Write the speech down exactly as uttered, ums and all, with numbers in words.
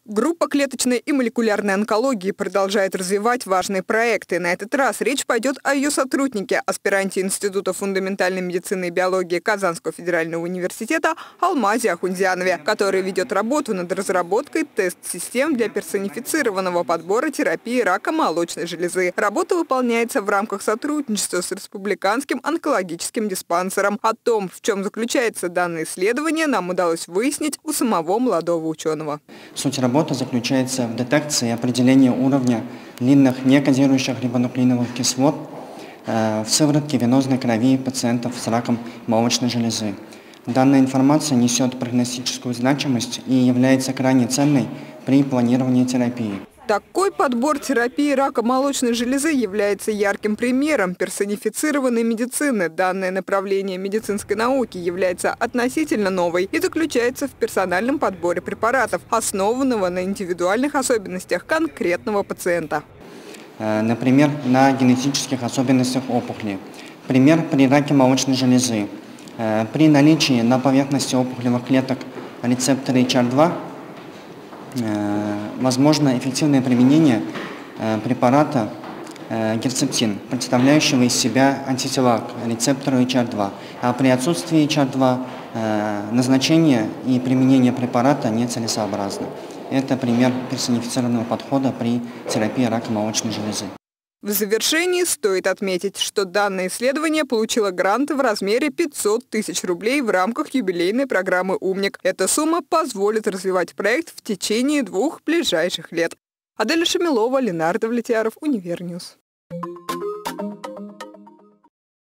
Группа клеточной и молекулярной онкологии продолжает развивать важные проекты. На этот раз речь пойдет о ее сотруднике, аспиранте Института фундаментальной медицины и биологии Казанского федерального университета Алмазе Ахундзянове, который ведет работу над разработкой тест-систем для персонифицированного подбора терапии рака молочной железы. Работа выполняется в рамках сотрудничества с Республиканским онкологическим диспансером. О том, в чем заключается данное исследование, нам удалось выяснить у самого молодого ученого. Суть работы заключается в детекции и определении уровня длинных некодирующих рибонуклеиновых кислот в сыворотке венозной крови пациентов с раком молочной железы. Данная информация несет прогностическую значимость и является крайне ценной при планировании терапии. Такой подбор терапии рака молочной железы является ярким примером персонифицированной медицины. Данное направление медицинской науки является относительно новой и заключается в персональном подборе препаратов, основанного на индивидуальных особенностях конкретного пациента. Например, на генетических особенностях опухоли. Пример при раке молочной железы. При наличии на поверхности опухолевых клеток рецептора эйч ар два возможно эффективное применение препарата герцептин, представляющего из себя антитела к рецептору эйч ар два. А при отсутствии эйч ар два назначение и применение препарата нецелесообразно. Это пример персонифицированного подхода при терапии рака молочной железы. В завершении стоит отметить, что данное исследование получило грант в размере пятьсот тысяч рублей в рамках юбилейной программы «Умник». Эта сумма позволит развивать проект в течение двух ближайших лет. Аделя Шамилова, Ленардо Влетьяров, Универньюз.